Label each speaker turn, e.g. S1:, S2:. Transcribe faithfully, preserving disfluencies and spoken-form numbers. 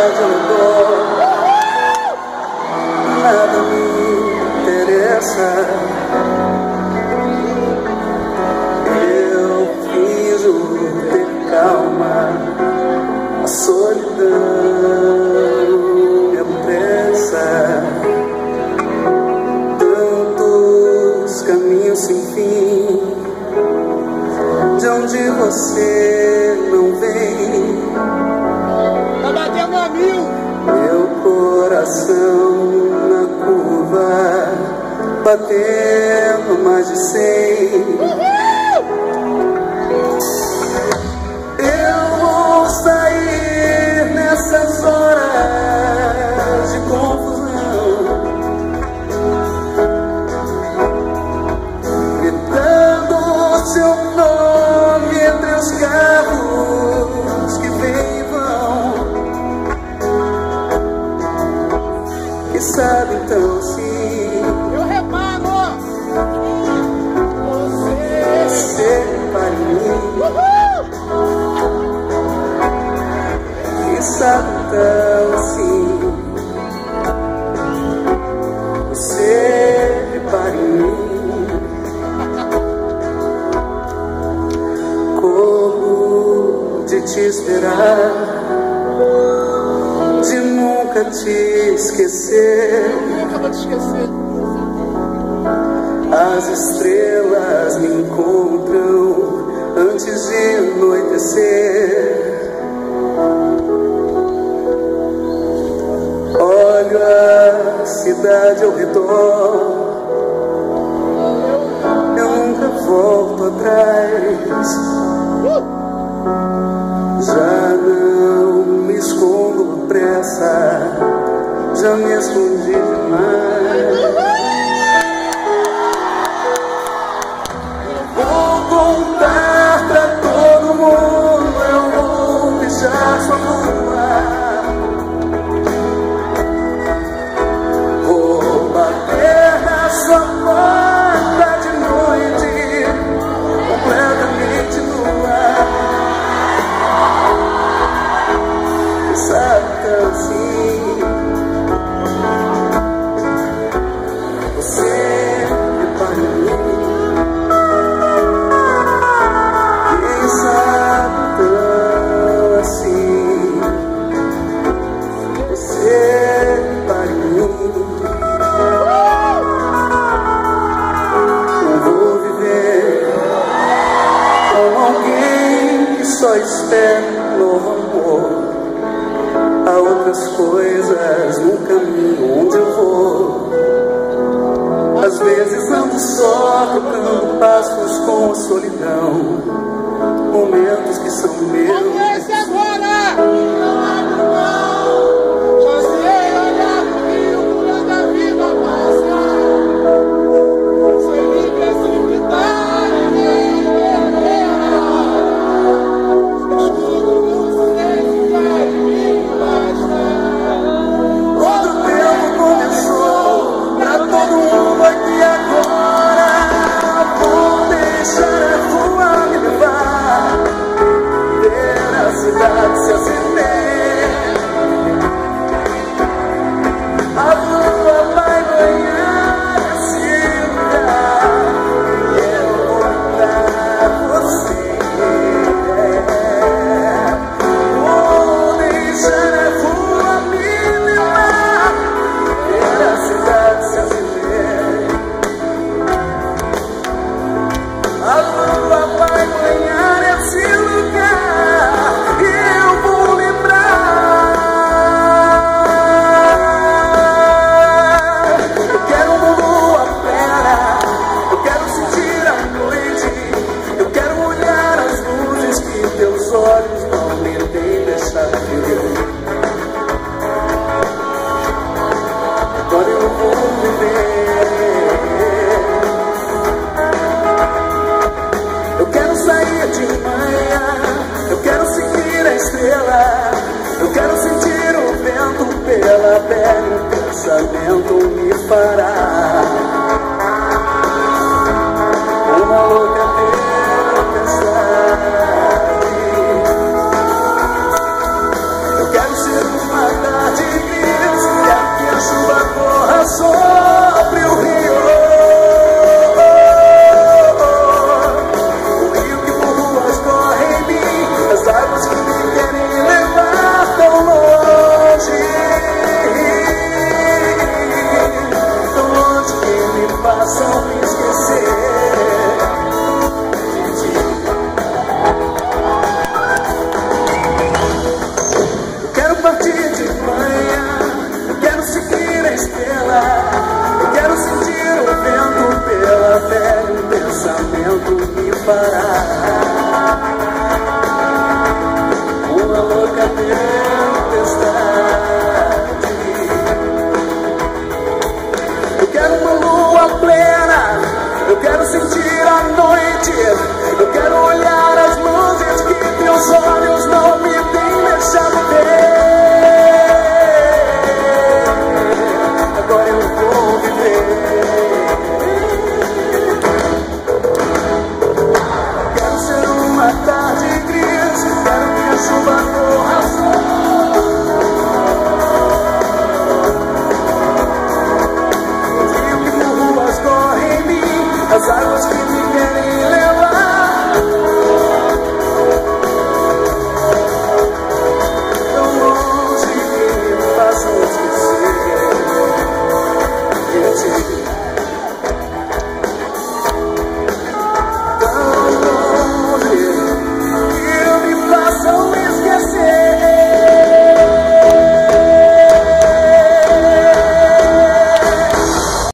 S1: cidade ao redor, nada me interessa. Eu finjo ter calma, a solidão me apressa. Tantos caminhos sem fim, de onde você não vem.
S2: Tá batendo a mil.
S1: Meu coração na curva, batendo mais de cem. Eu vou sair nessas horas de confusão, gritando seu nome entre os carros que vêm e vão. Quem sabe então sim,
S2: Eu reparo.
S1: você para mim. Quem sabe então sim, você para mim. Corro de te esperar, de nunca te esquecer.
S2: Nunca vou te esquecer.
S1: As estrelas me encontram antes de anoitecer. Olho a cidade ao redor, eu nunca volto atrás. Já não me escondo com pressa, já me escondi demais. Vou contar pra todo mundo, eu vou deixar sua rua. Vou bater na sua porta de noite, completamente nua. Sabe tão sim, você é para mim. Quem sabe tão assim, você é para mim. Não vou viver com alguém que só espera um novo amor. Há outras coisas no caminho onde eu vou. Às vezes ando só, trocando passos com a solidão, momentos que são meus.
S2: Comece agora. Não abro mão. Já sei olhar pro rio, pulando a vida passar. Ser livre é solitário, nem escudo no silêncio, faz de mim bastar.
S1: Outro tempo começou pra todo mundo aqui agora. Vou deixar a rua me levar, ver a cidade se acender. A lua vai banhar esse lugar e eu vou dar você. Vou deixar a rua me levar, ver a cidade se acender. A lua vai banhar esse lugar e eu vou lembrar. Eu quero uma lua plena, eu quero sentir a noite, eu quero olhar as luzes que teus olhos não me têm deixado ver. Agora eu vou viver. Eu quero sair de manhã, eu quero seguir a estrela, eu quero sentir o vento pela pele, o pensamento me fará uma louca tempestade. Eu quero ser uma parar.